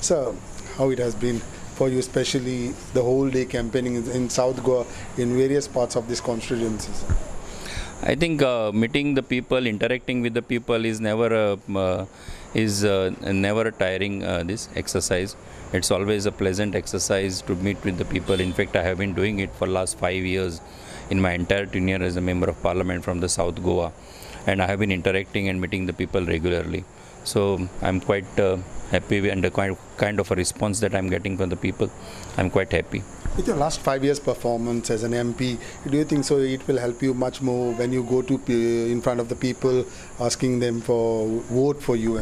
So, how it has been for you, especially the whole day campaigning in South Goa in various parts of this constituencies? I think meeting the people, interacting with the people is never a tiring this exercise. It's always a pleasant exercise to meet with the people. In fact, I have been doing it for last 5 years in my entire tenure as a member of parliament from the South Goa, and I have been interacting and meeting the people regularly. So I'm quite happy, and the kind of a response that I'm getting from the people, I'm quite happy. With your last 5 years performance as an MP, do you think so it will help you much more when you go to in front of the people asking them for vote for you?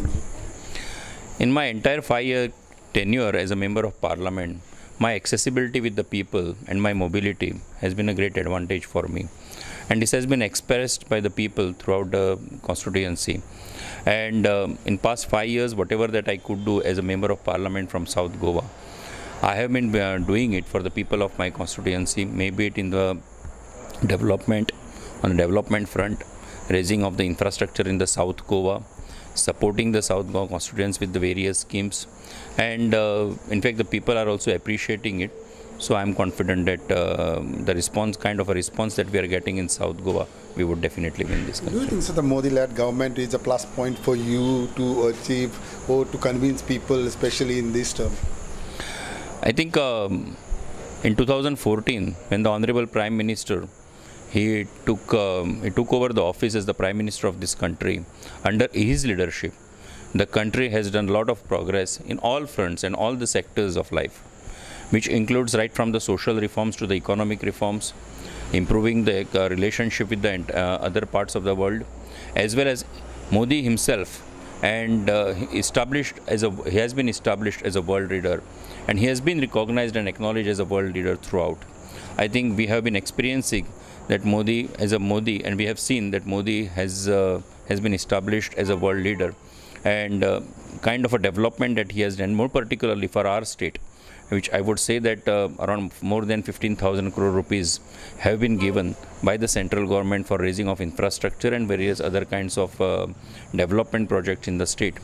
In my entire 5 year tenure as a member of parliament, my accessibility with the people and my mobility has been a great advantage for me, and this has been expressed by the people throughout the constituency. And in past 5 years, whatever that I could do as a member of parliament from South Goa, I have been doing it for the people of my constituency, maybe it in the development, on the development front, raising of the infrastructure in the South Goa, supporting the South Goa constituents with the various schemes, and in fact the people are also appreciating it. So I am confident that the response, kind of a response that we are getting in South Goa, we would definitely win this country. Do you think so the Modi-led government is a plus point for you to achieve or to convince people, especially in this term? I think in 2014, when the Honorable Prime Minister he took over the office as the Prime Minister of this country, under his leadership, the country has done a lot of progress in all fronts and all the sectors of life, which includes right from the social reforms to the economic reforms, improving the relationship with the other parts of the world, as well as Modi himself, and he has been established as a world leader, and he has been recognized and acknowledged as a world leader throughout. I think we have been experiencing that Modi as a Modi, and we have seen that Modi has been established as a world leader, and kind of a development that he has done, more particularly for our state, which I would say that around more than 15,000 crore rupees have been given by the central government for raising of infrastructure and various other kinds of development projects in the state.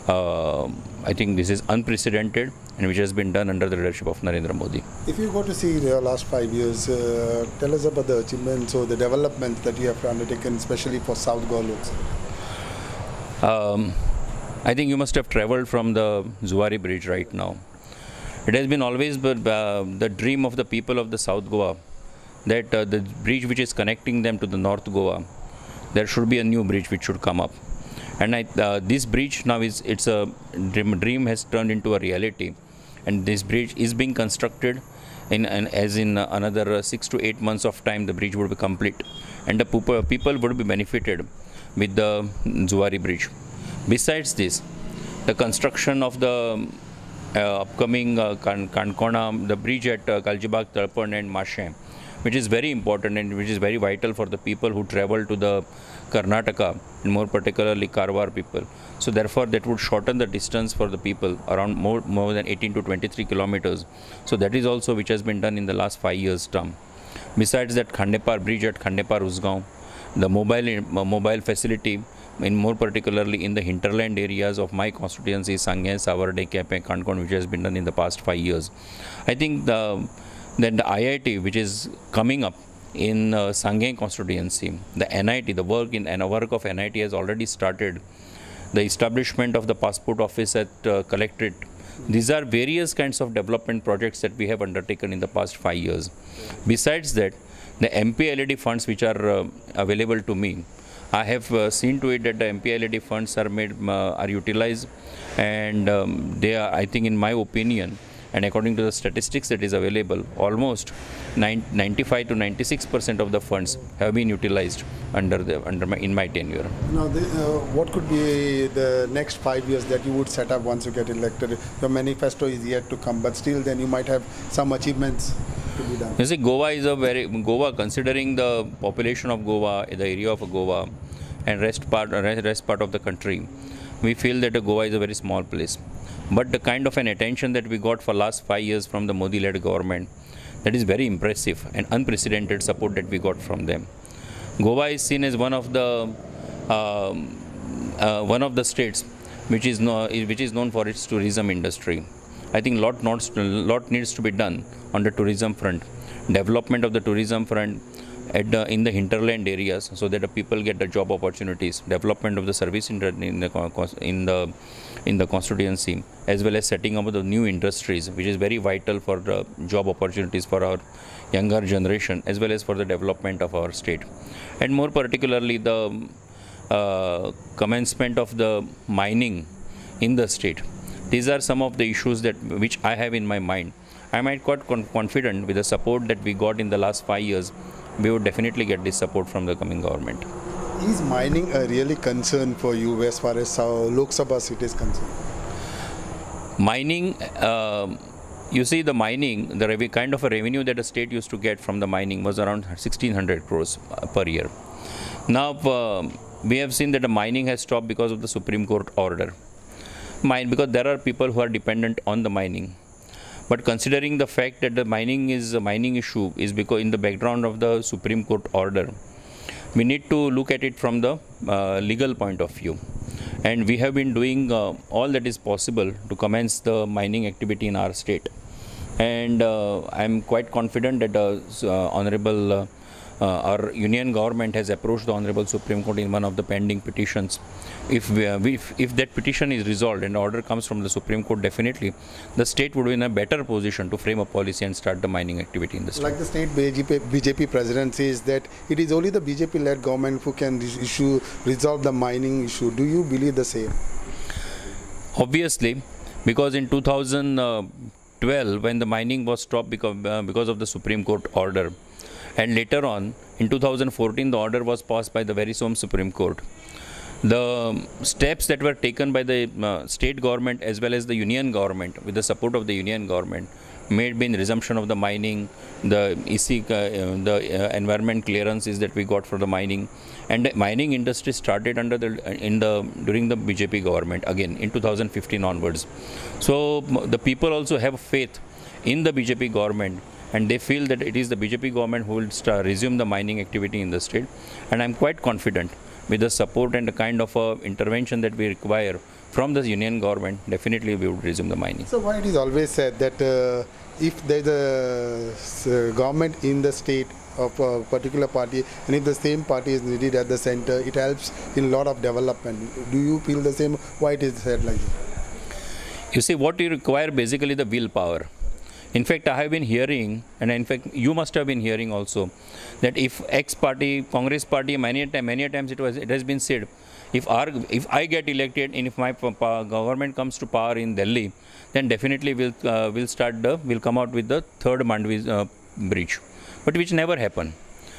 I think this is unprecedented, and which has been done under the leadership of Narendra Modi. If you go to see the last 5 years, tell us about the achievements or the developments that you have undertaken, especially for South Goa Lok Sabha. I think you must have traveled from the Zuari Bridge right now. It has been always the dream of the people of the South Goa that the bridge which is connecting them to the North Goa, there should be a new bridge which should come up. And this bridge now it's a dream has turned into a reality, and this bridge is being constructed as in another 6 to 8 months of time the bridge would be complete, and the people would be benefited with the Zuari Bridge. Besides this, the construction of the upcoming Kankona, the bridge at Kaljibag, Tarpan and Mashe, which is very important and which is very vital for the people who travel to the Karnataka, and more particularly Karwar people. So therefore that would shorten the distance for the people around more than 18 to 23 kilometers. So that is also which has been done in the last 5 years term. Besides that, Khandepar bridge at Khandepar Usgaon, the mobile facility, in more particularly in the hinterland areas of my constituency, Sangay, Savarde, Kepe, Kankon, which has been done in the past 5 years. I think then the IIT, which is coming up in Sangay constituency, the NIT, the work of NIT has already started. The establishment of the passport office at Collectorate. These are various kinds of development projects that we have undertaken in the past 5 years. Besides that, the MP LED funds which are available to me, I have seen to it that the MP LED funds are utilized, and they are, I think in my opinion, and according to the statistics that is available, almost 95 to 96% of the funds have been utilized in my tenure. Now, what could be the next 5 years that you would set up once you get elected? Your manifesto is yet to come, but still then you might have some achievements to be done. You see, Goa, considering the population of Goa, the area of Goa, and rest part of the country, we feel that Goa is a very small place. But the kind of an attention that we got for last 5 years from the Modi-led government, that is very impressive and unprecedented support that we got from them. Goa is seen as one of the states which is known for its tourism industry. I think lot needs to be done on the tourism front, development of the tourism front in the hinterland areas, so that the people get the job opportunities, development of the service in the constituency, as well as setting up the new industries, which is very vital for the job opportunities for our younger generation, as well as for the development of our state, and more particularly the commencement of the mining in the state. These are some of the issues which I have in my mind. I am quite confident with the support that we got in the last 5 years. We would definitely get this support from the coming government. Is mining a really concern for you as far as Lok Sabha seat is concerned? Mining, you see, the mining, the kind of a revenue that the state used to get from the mining was around 1600 crores per year. Now, we have seen that the mining has stopped because of the Supreme Court order. Because there are people who are dependent on the mining. But considering the fact that the mining issue is because in the background of the Supreme Court order, we need to look at it from the legal point of view. And we have been doing all that is possible to commence the mining activity in our state. And I am quite confident that our union government has approached the Honorable Supreme Court in one of the pending petitions. If that petition is resolved and order comes from the Supreme Court, definitely the state would be in a better position to frame a policy and start the mining activity in the state. Like the state BJP president says that it is only the BJP-led government who can resolve the mining issue. Do you believe the same? Obviously, because in 2012, when the mining was stopped because of the Supreme Court order, and later on, in 2014, the order was passed by the very same Supreme Court. The steps that were taken by the state government as well as the union government, with the support of the union government, made in resumption of the mining, the environment clearances that we got for the mining, and the mining industry started during the BJP government again in 2015 onwards. So the people also have faith in the BJP government, and they feel that it is the BJP government who will resume the mining activity in the state. And I am quite confident with the support and the kind of intervention that we require from the union government, definitely we would resume the mining. So why it is always said that if there is a government in the state of a particular party, and if the same party is needed at the center, it helps in a lot of development. Do you feel the same? Why it is said like that? You see, what you require basically the willpower. In fact, I have been hearing, and in fact, you must have been hearing also, that if X party, Congress party, many times it has been said, if I get elected and if my government comes to power in Delhi, then definitely we'll come out with the third Mandvi bridge, but which never happened.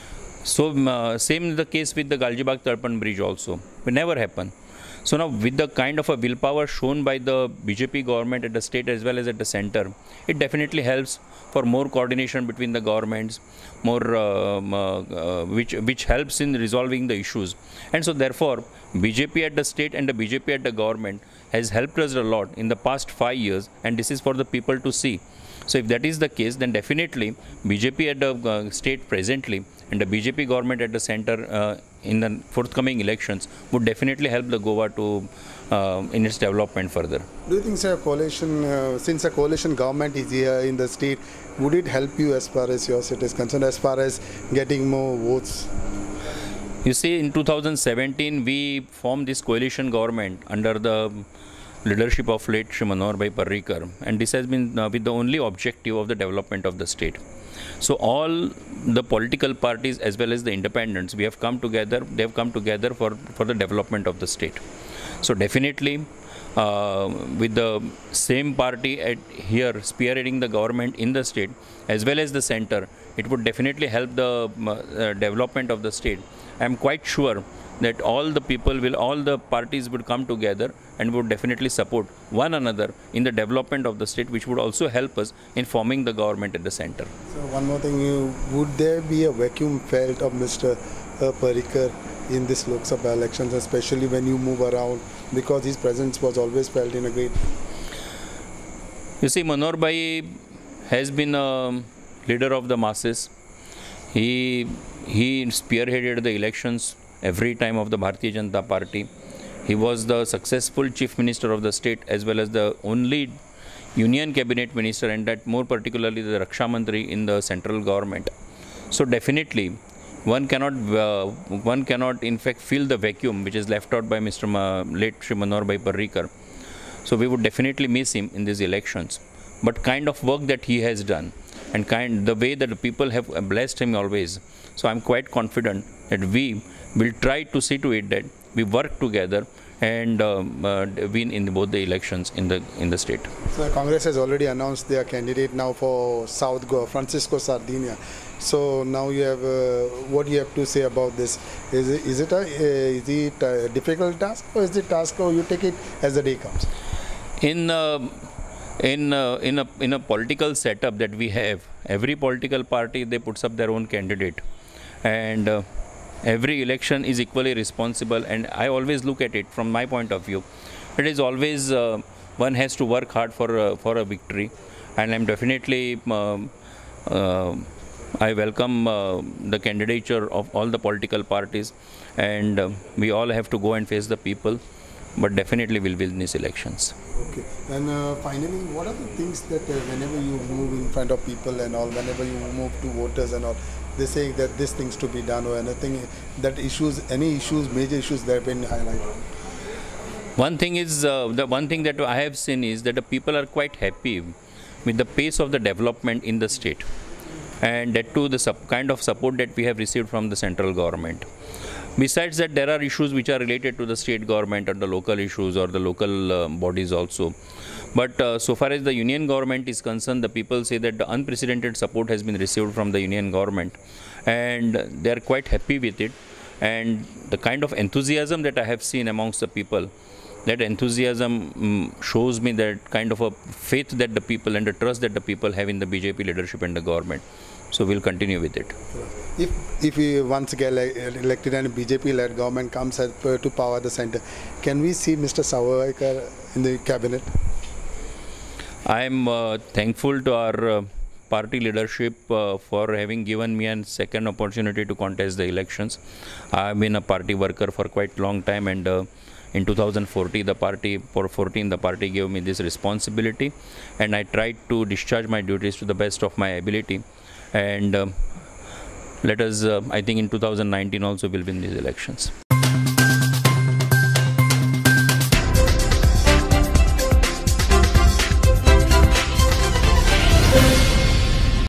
So same the case with the Galjibagh Tarpan bridge also, it never happened. So now, with the kind of a willpower shown by the BJP government at the state as well as at the center, it definitely helps for more coordination between the governments, which helps in resolving the issues. And so therefore, BJP at the state and the BJP at the government has helped us a lot in the past 5 years, and this is for the people to see. So if that is the case, then definitely BJP at the state presently and the BJP government at the center in the forthcoming elections would definitely help the Goa to in its development further. Do you think, sir, since a coalition government is here in the state, would it help you as far as your state is concerned, as far as getting more votes? You see, in 2017, we formed this coalition government under the leadership of late Shri Manohar Bhai Parrikar, and this has been with the only objective of the development of the state. So all the political parties as well as the independents, we have come together. They have come together for the development of the state. So definitely, with the same party here spearheading the government in the state as well as the center, it would definitely help the development of the state. I am quite sure that all the parties would come together and would definitely support one another in the development of the state, which would also help us in forming the government at the center. So one more thing, would there be a vacuum felt of Mr. Parrikar in this Lok Sabha elections, especially when you move around, because his presence was always felt in a great... You see, Manohar Bhai has been a leader of the masses. He spearheaded the elections every time of the Bharatiya Janata Party. He was the successful chief minister of the state as well as the only union cabinet minister, and that more particularly the Raksha Mantri in the central government. So definitely one cannot in fact fill the vacuum which is left out by late Shri Manohar Bhai Parrikar. So we would definitely miss him in these elections. But kind of work that he has done and the way that the people have blessed him always. So I'm quite confident that we will try to see to it that we work together and win in both the elections in the state. So Congress has already announced their candidate now for South Goa, Francisco Sardinia. So now you have what you have to say about this? Is it a difficult task, or is it a task, or you take it as the day comes? In a political setup that we have, every political party, they puts up their own candidate, and every election is equally responsible. And I always look at it from my point of view. It is always one has to work hard for a victory, and I'm definitely I welcome the candidature of all the political parties, and we all have to go and face the people, but definitely we'll win these elections. Okay. And finally, what are the things that whenever you move in front of people and all, whenever you move to voters and all, they say that this thing's to be done, or anything that major issues that have been highlighted? One thing is, the one thing that I have seen is that the people are quite happy with the pace of the development in the state, and that too the kind of support that we have received from the central government. Besides that, there are issues which are related to the state government or the local issues or the local bodies also. But so far as the union government is concerned, the people say that the unprecedented support has been received from the union government, and they are quite happy with it. And the kind of enthusiasm that I have seen amongst the people, that enthusiasm shows me that kind of a faith that the people and the trust that the people have in the BJP leadership and the government. So we'll continue with it. If we once get elected and BJP-led government comes to power the center, can we see Mr. Savarkar in the cabinet? I am thankful to our party leadership for having given me a second opportunity to contest the elections. I have been a party worker for quite a long time, and in 2014 the party gave me this responsibility, and I tried to discharge my duties to the best of my ability. And let us, I think in 2019 also we'll win these elections.